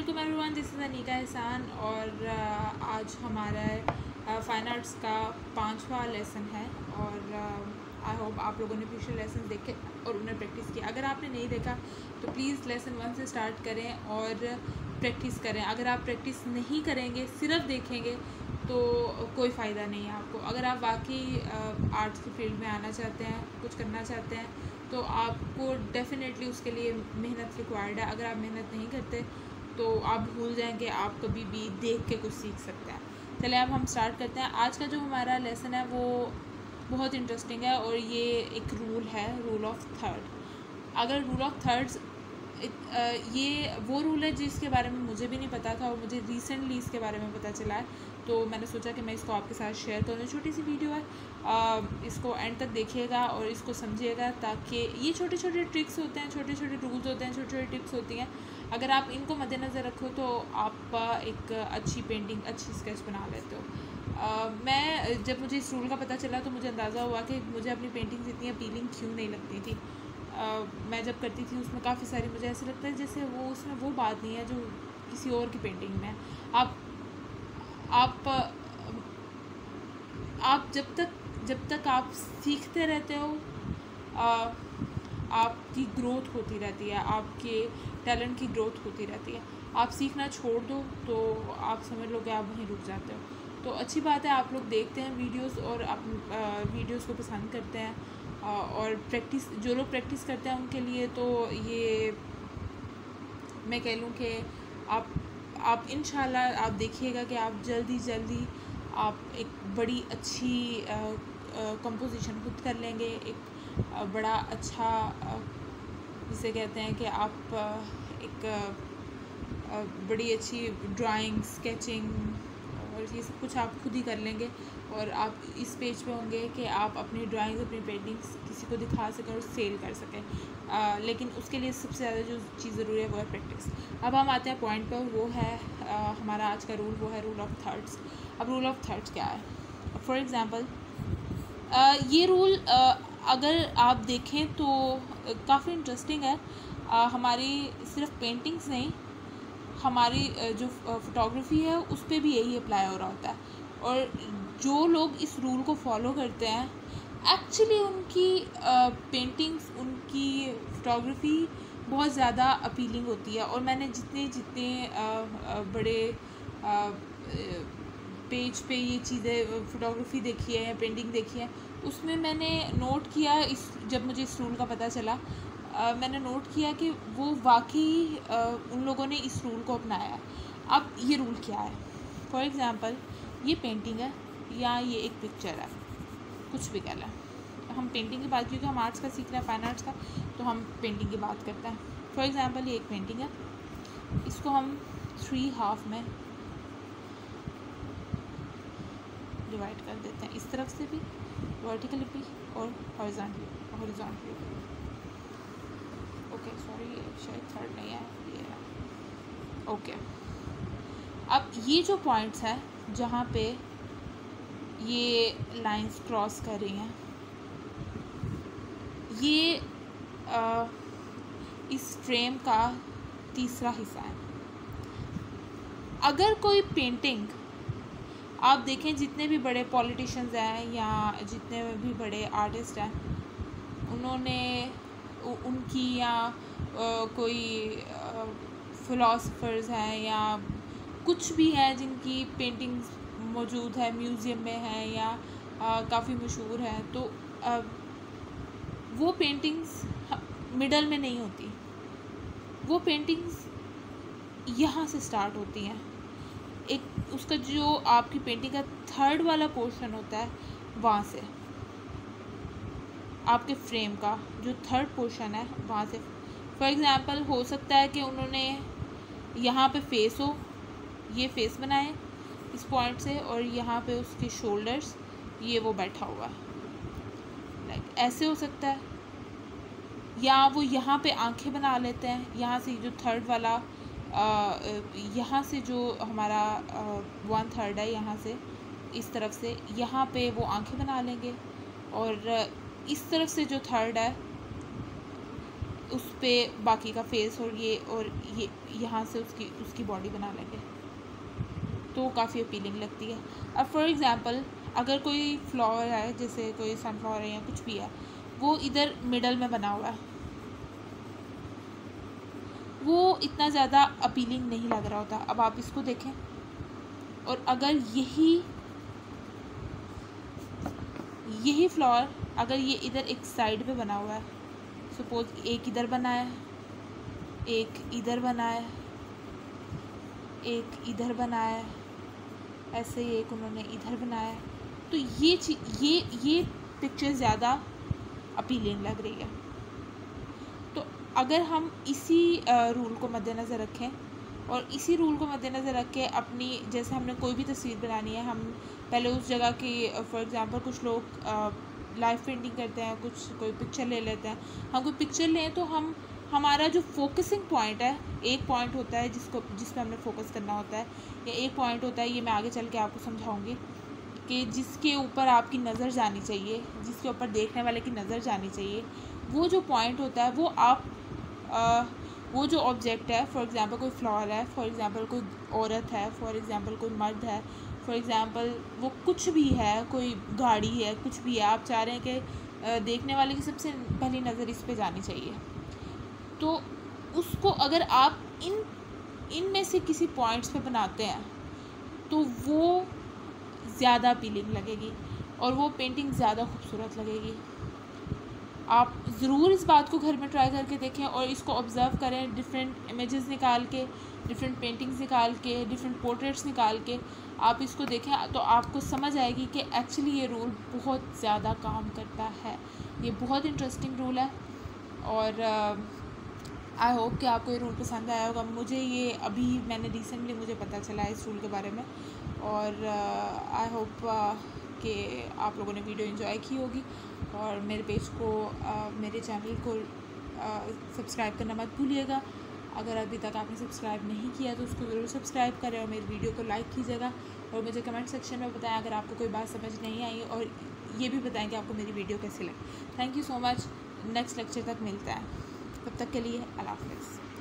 वालेकुम everyone, this is Anika एहसान और आज हमारा फाइन आर्ट्स का 5वां लेसन है और आई होप आप लोगों ने पिछले लेसन देखे और उन्हें प्रैक्टिस किया। अगर आपने नहीं देखा तो प्लीज़ लेसन 1 से स्टार्ट करें और प्रैक्टिस करें। अगर आप प्रैक्टिस नहीं करेंगे, सिर्फ देखेंगे तो कोई फ़ायदा नहीं है आपको। अगर आप वाकई आर्ट्स की फील्ड में आना चाहते हैं, कुछ करना चाहते हैं, तो आपको डेफ़िनेटली उसके लिए मेहनत रिक्वायर्ड है। अगर आप मेहनत नहीं करते तो आप भूल जाएंगे आप कभी भी देख के कुछ सीख सकते हैं। चलिए अब हम स्टार्ट करते हैं। आज का जो हमारा लेसन है वो बहुत इंटरेस्टिंग है और ये एक रूल है, रूल ऑफ थर्ड। अगर रूल ऑफ थर्ड्स ये वो रूल है जिसके बारे में मुझे भी नहीं पता था और मुझे रिसेंटली इसके बारे में पता चला है, तो मैंने सोचा कि मैं इसको आपके साथ शेयर करूँ। छोटी सी वीडियो है, इसको एंड तक देखिएगा और इसको समझिएगा, ताकि ये छोटे छोटे ट्रिक्स होते हैं, छोटे छोटे रूल्स होते हैं, छोटी छोटी टिप्स होती हैं। अगर आप इनको मद्देनज़र रखो तो आप एक अच्छी पेंटिंग, अच्छी स्केच बना लेते हो। मैं जब मुझे इस रूल का पता चला तो मुझे अंदाज़ा हुआ कि मुझे अपनी पेंटिंग्स इतनी अपीलिंग क्यों नहीं लगती थी। मैं जब करती थी उसमें काफ़ी सारी, मुझे ऐसा लगता है जैसे वो उसमें वो बात नहीं है जो किसी और की पेंटिंग में है। आप जब तक आप सीखते रहते हो, आपकी ग्रोथ होती रहती है, आपके टैलेंट की ग्रोथ होती रहती है। आप सीखना छोड़ दो तो आप समझ लो कि आप वहीं रुक जाते हो। तो अच्छी बात है, आप लोग देखते हैं वीडियोस और आप वीडियोस को पसंद करते हैं और प्रैक्टिस, जो लोग प्रैक्टिस करते हैं उनके लिए तो ये मैं कह लूँ कि आप इंशाल्लाह आप देखिएगा कि आप जल्दी आप एक बड़ी अच्छी कंपोजिशन खुद कर लेंगे। एक बड़ा अच्छा, जिसे कहते हैं कि आप एक बड़ी अच्छी ड्राइंग, स्केचिंग और ये सब कुछ आप खुद ही कर लेंगे और आप इस पेज पे होंगे कि आप अपनी ड्राइंग्स, अपनी पेंटिंग्स किसी को दिखा सकें और सेल कर सकें। लेकिन उसके लिए सबसे ज़्यादा जो चीज़ ज़रूरी है वो है प्रैक्टिस। अब हम आते हैं पॉइंट पर, वो है हमारा आज का रूल, वो है रूल ऑफ थर्ड्स। अब रूल ऑफ थर्ड्स क्या है? फॉर एग्ज़ाम्पल ये रूल अगर आप देखें तो काफ़ी इंटरेस्टिंग है। हमारी सिर्फ पेंटिंग्स नहीं, हमारी जो फ़ोटोग्राफी है उस पर भी यही अप्लाई हो रहा होता है। और जो लोग इस रूल को फॉलो करते हैं, एक्चुअली उनकी पेंटिंग्स, उनकी फ़ोटोग्राफी बहुत ज़्यादा अपीलिंग होती है। और मैंने जितने बड़े पेज पे ये चीज़ें, फ़ोटोग्राफी देखी है या पेंटिंग देखी है, उसमें मैंने नोट किया, जब मुझे इस रूल का पता चला, मैंने नोट किया कि वो वाकई उन लोगों ने इस रूल को अपनाया है। अब ये रूल क्या है? फॉर एग्ज़ाम्पल ये पेंटिंग है या ये एक पिक्चर है, कुछ भी कह लें। हम पेंटिंग की बात, क्योंकि हम आर्ट्स का सीख रहे हैं, फाइन आर्ट्स का, तो हम पेंटिंग की बात करते हैं। फॉर एग्ज़ाम्पल ये एक पेंटिंग है, इसको हम 3 हाफ में डिवाइड कर देते हैं, इस तरफ से भी, वर्टिकली भी और हॉरिजॉन्टली। ओके सॉरी, शायद थर्ड नहीं है, ये है। ओके, अब ये जो पॉइंट्स हैं जहाँ पे ये लाइंस क्रॉस कर रही हैं, ये इस फ्रेम का तीसरा हिस्सा है। अगर कोई पेंटिंग आप देखें, जितने भी बड़े पॉलिटिशियंस हैं या जितने भी बड़े आर्टिस्ट हैं, उन्होंने उनकी, या कोई फ़िलासफ़र्स हैं या कुछ भी हैं जिनकी पेंटिंग्स मौजूद है, म्यूज़ियम में है या काफ़ी मशहूर है, तो वो पेंटिंग्स मिडल में नहीं होती। वो पेंटिंग्स यहाँ से स्टार्ट होती हैं। एक उसका जो आपकी पेंटिंग का थर्ड वाला पोर्शन होता है, वहाँ से आपके फ्रेम का जो थर्ड पोर्शन है वहाँ से। फॉर एग्ज़ाम्पल हो सकता है कि उन्होंने यहाँ पे फेस हो, ये फेस बनाए इस पॉइंट से, और यहाँ पे उसके शोल्डर्स, ये वो बैठा हुआ है, लाइक ऐसे हो सकता है। या वो यहाँ पे आंखें बना लेते हैं, यहाँ से जो थर्ड वाला, यहाँ से जो हमारा 1/3 है, यहाँ से इस तरफ से यहाँ पे वो आंखें बना लेंगे, और इस तरफ से जो थर्ड है उस पर बाकी का फेस और ये यहाँ से उसकी बॉडी बना लेंगे, तो काफ़ी अपीलिंग लगती है। अब फॉर एग्ज़ाम्पल अगर कोई फ्लावर है, जैसे कोई सनफ्लावर है या कुछ भी है, वो इधर मिडल में बना हुआ है, वो इतना ज़्यादा अपीलिंग नहीं लग रहा होता। अब आप इसको देखें, और अगर यही फ्लावर अगर ये इधर एक साइड पे बना हुआ है, सपोज एक इधर बना है, एक इधर बना है, एक इधर बना है, ऐसे ही एक उन्होंने इधर बनाया है, तो ये पिक्चर ज़्यादा अपीलिंग लग रही है। तो अगर हम इसी रूल को मद्देनज़र रखें और इसी रूल को मद्देनज़र रख के अपनी, जैसे हमने कोई भी तस्वीर बनानी है, हम पहले उस जगह की, फॉर एग्ज़ाम्पल कुछ लोग लाइव पेंटिंग करते हैं, कोई पिक्चर ले लेते हैं, हम कोई पिक्चर लें तो हमारा जो फोकसिंग पॉइंट है, एक पॉइंट होता है जिसमें हमने फोकस करना होता है, या एक पॉइंट होता है, ये मैं आगे चल के आपको समझाऊंगी, कि जिसके ऊपर आपकी नज़र जानी चाहिए, जिसके ऊपर देखने वाले की नज़र जानी चाहिए, वो जो पॉइंट होता है वो वो जो ऑब्जेक्ट है, फॉर एग्ज़ाम्पल कोई फ्लावर है, फॉर एग्ज़ाम्पल कोई औरत है, फॉर एग्ज़ाम्पल कोई मर्द है, फॉर एग्ज़ाम्पल वो कुछ भी है, कोई गाड़ी है, कुछ भी है, आप चाह रहे हैं कि देखने वाले की सबसे पहली नज़र इस पे जानी चाहिए, तो उसको अगर आप इनमें से किसी पॉइंट्स पे बनाते हैं तो वो ज़्यादा अपीलिंग लगेगी और वो पेंटिंग ज़्यादा खूबसूरत लगेगी। आप ज़रूर इस बात को घर में ट्राई करके देखें और इसको ऑब्ज़र्व करें, डिफरेंट इमेजेस निकाल के, डिफरेंट पेंटिंग्स निकाल के, डिफरेंट पोर्ट्रेट्स निकाल के आप इसको देखें, तो आपको समझ आएगी कि एक्चुअली ये रूल बहुत ज़्यादा काम करता है। ये बहुत इंटरेस्टिंग रूल है और आई होप कि आपको ये रूल पसंद आया होगा। मैंने रिसेंटली मुझे पता चला है इस रूल के बारे में, और आई होप कि आप लोगों ने वीडियो एंजॉय की होगी, और मेरे पेज को मेरे चैनल को सब्सक्राइब करना मत भूलिएगा। अगर अभी तक आपने सब्सक्राइब नहीं किया तो उसको ज़रूर सब्सक्राइब करें और मेरी वीडियो को लाइक कीजिएगा, और मुझे कमेंट सेक्शन में बताएं अगर आपको कोई बात समझ नहीं आई, और ये भी बताएं कि आपको मेरी वीडियो कैसी लगी। Thank you so much. Next lecture तक मिलता है, तब तक के लिए अल्लाह हाफ़िज़।